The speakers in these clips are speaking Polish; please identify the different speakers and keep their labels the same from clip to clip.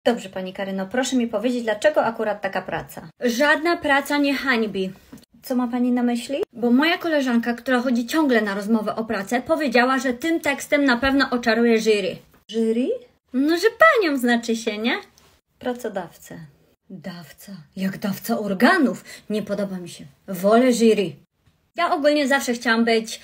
Speaker 1: Dobrze, pani Karyno, proszę mi powiedzieć, dlaczego akurat taka praca?
Speaker 2: Żadna praca nie hańbi.
Speaker 1: Co ma pani na myśli?
Speaker 2: Bo moja koleżanka, która chodzi ciągle na rozmowę o pracę, powiedziała, że tym tekstem na pewno oczaruje jury.
Speaker 1: Jury?
Speaker 2: No, że panią znaczy się, nie?
Speaker 1: Pracodawcę.
Speaker 2: Dawca? Jak dawca organów? Nie podoba mi się. Wolę jury. Ja ogólnie zawsze chciałam być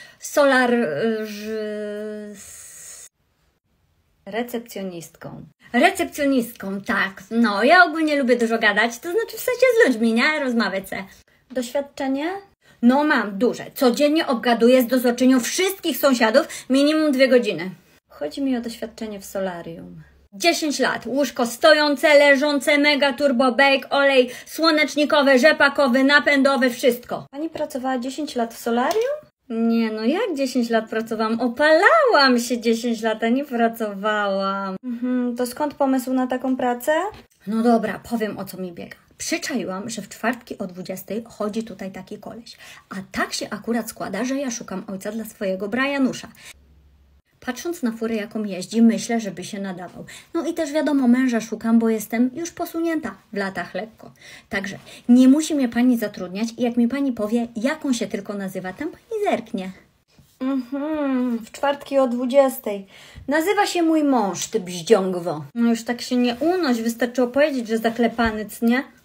Speaker 1: Recepcjonistką.
Speaker 2: Recepcjonistką, tak. No, ja ogólnie lubię dużo gadać, to znaczy w sensie z ludźmi, nie? Rozmawiać se.
Speaker 1: Doświadczenie?
Speaker 2: No, mam duże. Codziennie obgaduję z dozorczynią wszystkich sąsiadów minimum 2 godziny.
Speaker 1: Chodzi mi o doświadczenie w solarium.
Speaker 2: 10 lat. Łóżko stojące, leżące, mega turbo bake, olej słonecznikowy, rzepakowy, napędowy, wszystko.
Speaker 1: Pani pracowała 10 lat w solarium?
Speaker 2: Nie, no jak 10 lat pracowałam? Opalałam się 10 lat, a nie pracowałam.
Speaker 1: To skąd pomysł na taką pracę?
Speaker 2: No dobra, powiem, o co mi biega. Przyczaiłam, że w czwartki o 20 chodzi tutaj taki koleś. A tak się akurat składa, że ja szukam ojca dla swojego Brianusza. Patrząc na furę, jaką jeździ, myślę, żeby się nadawał. No i też wiadomo, męża szukam, bo jestem już posunięta w latach lekko. Także nie musi mnie pani zatrudniać i jak mi pani powie, jaką się tylko nazywa, tam pani zerknie.
Speaker 1: W czwartki o 20.
Speaker 2: Nazywa się mój mąż, ty bździągwo. No już tak się nie unoś, wystarczyło powiedzieć, że zaklepany, nie?